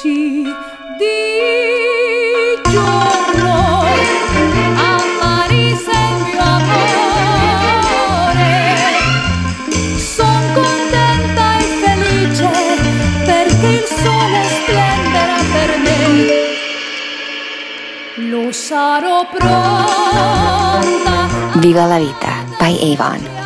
sì di giorno, Amaris è il mio amore. Son contenta e felice perché il sole splenderà per me. Lo sarò pronta. Viva la vita by Avon.